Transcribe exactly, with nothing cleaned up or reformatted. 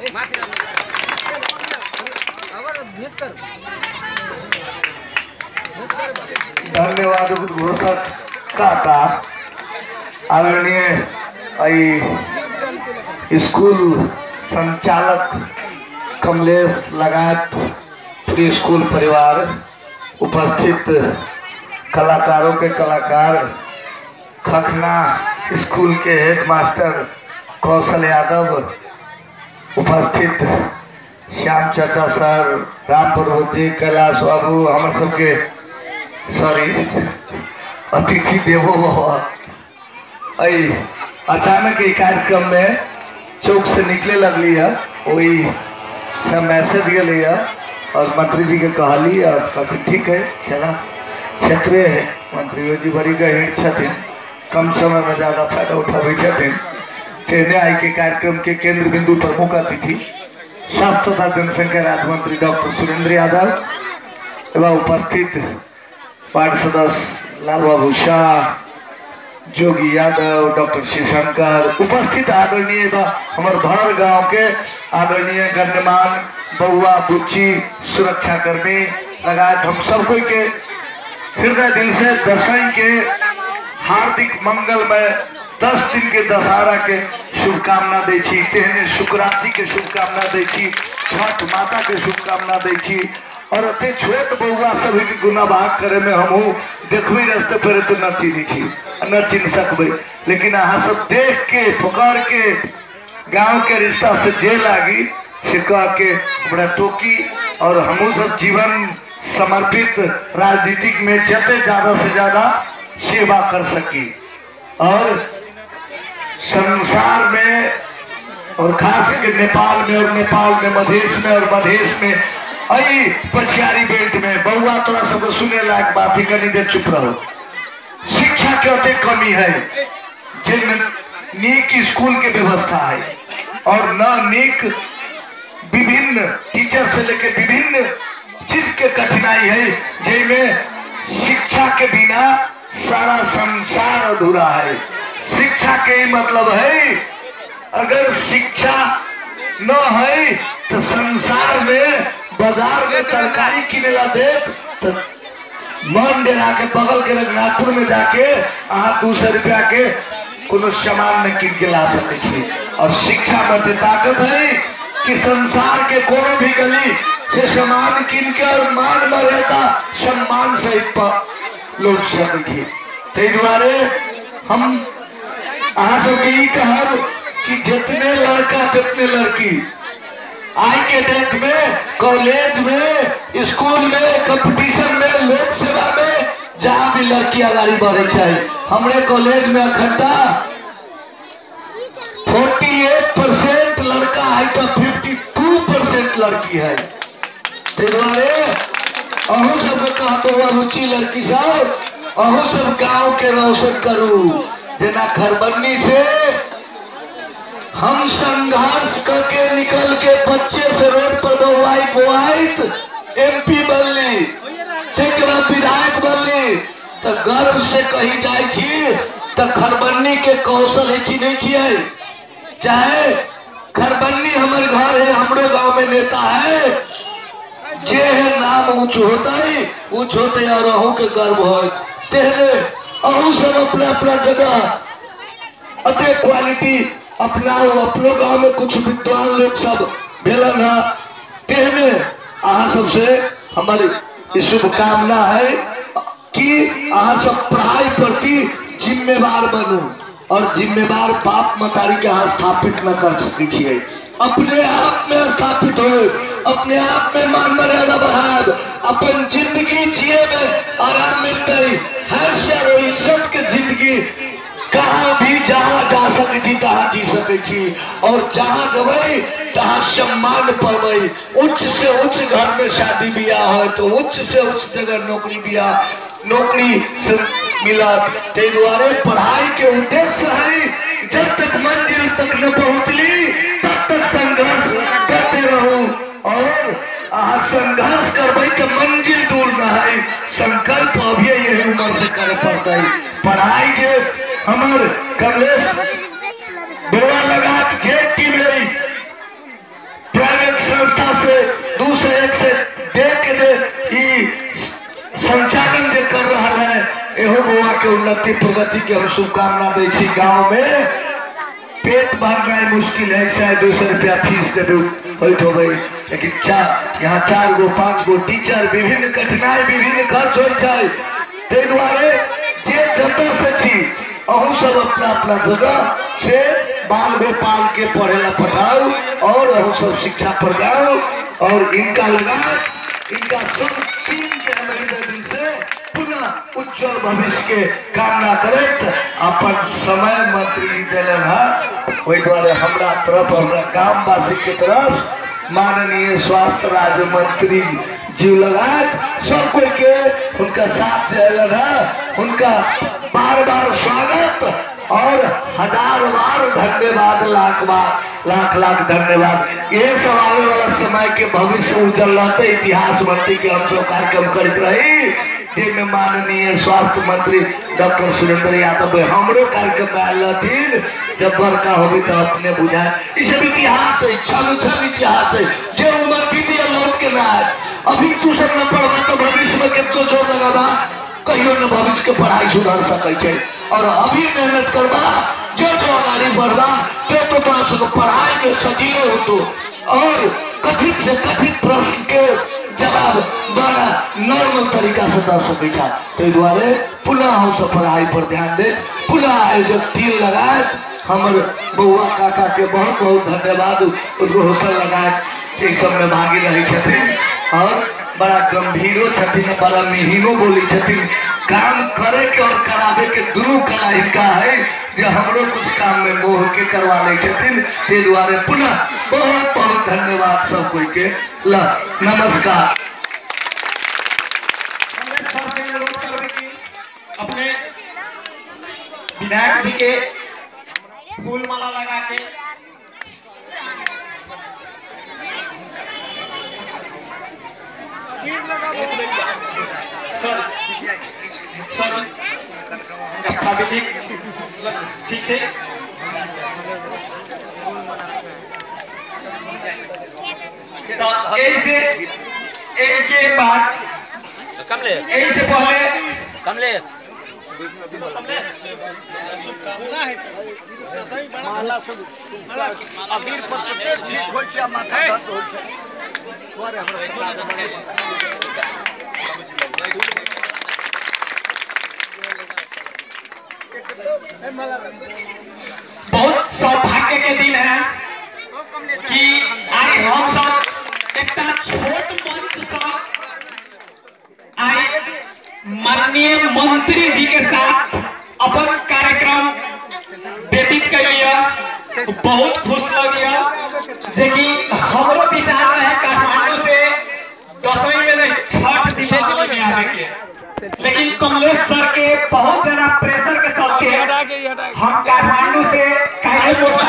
धन्यवाद घोषक काका आदरणीय स्कूल संचालक कमलेश लगात प्री स्कूल परिवार, उपस्थित कलाकारों के कलाकार, खखना स्कूल के हेडमास्टर कौशल यादव, उपस्थित श्याम चाचा सर, राम प्रभु जी, कैलाश बाबू, हम सबके सॉरी अतिथि देवो आई अचानक ये कार्यक्रम में चौक से निकले लगली है, वही सब मैसेज गए है और मंत्री जी के कहली और काफी ठीक है चला क्षेत्रीय है मंत्री जी बड़ी गए छथिन, कम समय में ज्यादा फायदा उठावे छथिन। ट्रेने आई के कार्यक्रम के केंद्र बिंदु प्रमुख अतिथि स्वास्थ्य तथा जनसंख्या राज्य मंत्री डॉक्टर सुरेंद्र यादव एवं उपस्थित वार्ड सदस्य लाल बाबू शाह, जोगी यादव, डॉक्टर शिवशंकर, उपस्थित आदरणीय हमारे भर गांव के आदरणीय गण्यमान बउआ बुच्ची सुरक्षा कर्मी लगात हम सब कोई के हृदय दिल से दशई के हार्दिक मंगलमय दस दिन के दशहरा के शुभकामना दै छी, तेहने शुक्रांति के शुभकामना दै छी, छठ माता के शुभकामना दै छी और अते छोट बउआ सभी के गुना भाग करे में हमहू देखबे रस्ते पर तो न चिन्ही छी न चिन्ह सकबे, लेकिन अहाँ सब देख के पकड़ के गांव के रिश्ता से जे लागी से कह के बड़ा टोकी और हमहू सब जीवन समर्पित राजनीतिक में जते ज्यादा से ज्यादा सेवा कर सकी और संसार में और खास के नेपाल में और नेपाल में मधेश में और मधेश में आई पछियारी बेल्ट में बउआ तोरा सब सुने लायक बात ही कनी देर चुप रहो। शिक्षा के अति कमी है, जिन नीक स्कूल के व्यवस्था है और न नीक विभिन्न टीचर से लेकर विभिन्न चीज के कठिनाई है, जिनमें शिक्षा के बिना सारा संसार अधूरा है। शिक्षा के मतलब है अगर शिक्षा न है तो संसार में बाजार में तरकारी किनेला दे तो मन डेरा के बगल के रघुनाथपुर में जाके अहाँ दो सौ रुपया के कोनो सामान में किन के ला सकते। और शिक्षा में ताकत है कि संसार के कोनो भी गली से सामान किन के और मान मर्यादा सम्मान सहित लौट सके। ते द्वारे हम अहाँ सबके कहब कि जितने लड़का जितने लड़की आज के डेट में कॉलेज में स्कूल में कंपटीशन में लोक सेवा में जहाँ भी लड़की आगाड़ी बढ़े चाहिए, हमारे कॉलेज में अखंडा अड़तालीस परसेंट लड़का है तो बावन परसेंट लड़की है। अहू सब कहते रुचि लड़की सब अहू सब गांव के रोशन करू, जना खरबन्नी से हम संघर्ष करके निकल के बच्चे से रोड पर बोवाई बोवाई एमपी बनली, विधायक बनली तो गर्व से कही जाए छी तो खरबन्नी के कौशल है कि नहीं छिए। चाहे खरबन्नी हमारे घर है, हमारे गांव में नेता है, जे है नाम ऊंच होता है ऊंच होते और अहू के गर्व हो तेरे अहू सब अपना अपना जगह अते क्वालिटी अपनाओ। अपने गांव में कुछ विद्वान लोग सब भेलन है, तेहने अहाँ सबसे हमारी शुभकामना है कि अहाँ सब पढ़ाई प्रति जिम्मेवार बनू और जिम्मेवार बाप मतारी के यहाँ स्थापित न कर सके, अपने आप में स्थापित हो, अपने आप में मान मर्यादा बढ़ाए, अपन जिंदगी जिए में आराम मिलते है, इज्जत के जिंदगी कहाँ भी जहाँ जा सके तहाँ जी सके और जहाँ गई तहाँ सम्मान पावे। उच्च से उच्च घर में शादी ब्याह हो तो उच्च से उच्च जगह नौकरी ब्याह नौकरी से मिला। ते द्वारे पढ़ाई के उद्देश्य है जब तक मंजिल तक न पहुँचली तब तक संघर्ष करते रहो और अहाँ संघर्ष करबे के मंजिल दूर न है, संकल्प अभी यही उम्र से करे पड़ता है। पढ़ाई के हमारे कमलेश बोरा लगा घेर की मेरी तोहरो बुआ के उन्नति प्रगति के हम शुभकामना दे छी। गाँव में पेट भरना मुश्किल है, शायद दो सौ रुपया फीस दे हो गई, लेकिन चार यहाँ चार गो पांच गो टीचर, विभिन्न कठिनाई विभिन्न खर्च हो दुआरे जे जतन से छी अहू सब अपना अपना जगह से बाल में पाल के पढ़े ला पठाओ और अहू सब शिक्षा प्रदाओ और इनका लगा इनका सब तीन दिन से पुनः उज्जवल भविष्य के कामना करे। अपन समय मंत्री दिलन है वही द्वारे हमरा तरफ हमरा गांववासी के तरफ माननीय स्वास्थ्य राज्य मंत्री जी लगात सब कोई के उनका साथ दिलन है, उनका बार बार स्वागत और हजार बार धन्यवाद, लाख बार लाख लाख धन्यवाद। ये सब आने वाला समय के भविष्य उज्जवल रहते इतिहास मंत्री के हम सब कार्यक्रम करते रही, जिनमें माननीय स्वास्थ्य मंत्री डॉक्टर सुरेंद्र यादव हमरो कार्यक्रम में आयल जब बड़का होगी तो अपने बुझाए। ये सब इतिहास है, छल छल इतिहास है, जो उम्र बीती लौट के ना आए। अभी तू सब न पढ़वा तो भविष्य में कितना जोर लगावा, कहियो न भविष्य के पढ़ाई सुधार सके और अभी मेहनत करवा जो जो आगे बढ़वा तो तो पास पढ़ाई में सजीलो हो तो और कठिन से कठिन प्रश्न के जवाब बड़ा नॉर्मल तरीका से दे सके। तो द्वारे पुनः हम सब पढ़ाई पर ध्यान दे, पुनः आयोजक टीम लगाए हमर बउआ काका के बहुत बहुत धन्यवाद। उनको होटल लगाए एक सब में भागी रही छथिन और बड़ा गंभीरो छथिन, बड़ा मिहिनो बोली छथिन। काम करे के और करावे के दुनू कला इनका है जो हमरो कुछ काम में मोह के करवा ले छथिन। ते द्वारे पुनः बहुत बहुत धन्यवाद सब कोई के। ल नमस्कार। अपने विधायक जी के फूल माला लगा के सर सर ठीक है। तो ऐसे एक के बाद कमलेश ऐसे पहले कमलेश अबीर पर ठीक होय छै, माथा दर्द होय छै। बहुत सौभाग्य के दिन है कि आज हम सब एक छोट मंच से आए माननीय मंत्री जी के साथ अपन कार्यक्रम व्यतीत कर लिया। बहुत खुश लगे जे कि हमरो विचार है काठमांडू से दसवीं में नहीं छठ दिमाग में आने के, लेकिन कमलेश सर के बहुत ज्यादा प्रेशर के चलते हम काठमांडू से काहे